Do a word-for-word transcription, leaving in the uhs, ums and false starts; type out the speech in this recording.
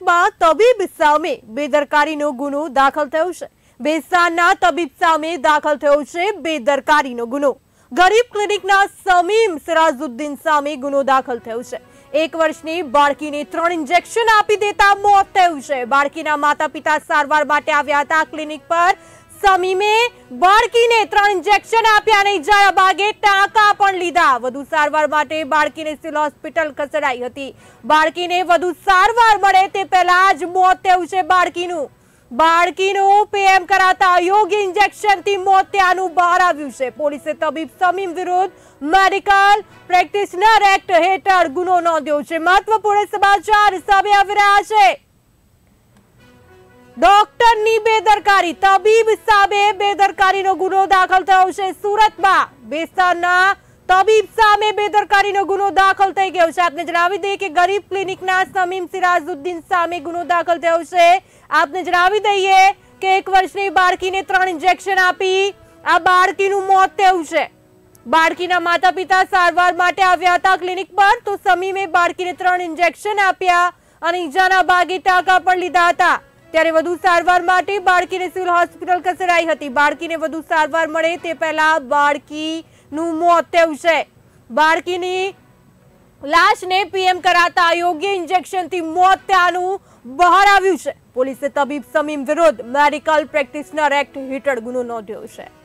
સુરતમાં તબીબ સામે બેદરકારીનો ગુનો દાખલ થયો છે। ભેસાણના તબીબ સામે દાખલ થયો છે બેદરકારીનો ગુનો। ગરીબ ક્લિનિકના સમીમ સિરાજુદ્દીન સામે ગુનો દાખલ થયો છે। એક વર્ષની બાળકીને ત્રણ ઇન્જેક્શન આપી દેતા મોત થયું છે। બાળકીના માતા પિતા સારવાર માટે આવ્યા હતા ક્લિનિક પર। સમીમે બાળકીને ત્રણ ઇન્જેક્શન આપ્યા અને ઇજારા ભાગે ટાંકા પણ લીધા। વધુ સારવાર માટે બાળકીને સિવિલ હોસ્પિટલ ખસેડાઈ હતી। બાળકીને વધુ સારવાર મળે તે પહેલા જ મોત થયું છે બાળકીનું। બાળકીનું પીએમ કરાતા અયોગ્ય ઇન્જેક્શનથી મોત થયાનું બહાર આવ્યું છે। પોલીસે તબીબ સમીમ વિરુદ્ધ મેડિકલ પ્રેક્ટિશનર એક્ટ હેઠળ ગુનો નોંધ્યો છે। મહત્વપૂર્ણ સમાચાર સામે આવી રહ્યા છે। ડોક્ટરની બેદરકારી, તબીબ સામે બેદરકારીનો ગુનો દાખલ થયો છે સુરતમાં। ભેસાણના તબીબ સામે બેદરકારીનો ગુનો દાખલ થઈ ગયો છે। આપને જણાવી દઈએ કે ગરીબ ક્લિનિકના સમીમ સિરાજુદ્દીન સામે ગુનો દાખલ થયો છે। આપને જણાવી દઈએ કે એક વર્ષની બાળકીને ત્રણ ઇન્જેક્શન આપી આ બાળકીનું મોત થયું છે। બાળકીના માતા પિતા સારવાર માટે આવ્યા હતા ક્લિનિક પર, તો સમીમે બાળકીને ત્રણ ઇન્જેક્શન આપ્યા અને ઈજાના ભાગે ટાંકા પણ લીધા હતા। ત્યારે વધુ સારવાર માટે બાળકીને સિવિલ હોસ્પિટલ ખસેડાઈ હતી। બાળકીને વધુ સારવાર મળે તે પહેલા બાળકીનું મોત થયું છે। બાળકીની લાશને પીએમ કરાતા અયોગ્ય ઇન્જેક્શનથી મોત થયાનું બહાર આવ્યું છે। પોલીસે તબીબ સમીમ વિરુદ્ધ મેડિકલ પ્રેક્ટિશનર એક્ટ હેઠળ ગુનો નોંધ્યો છે।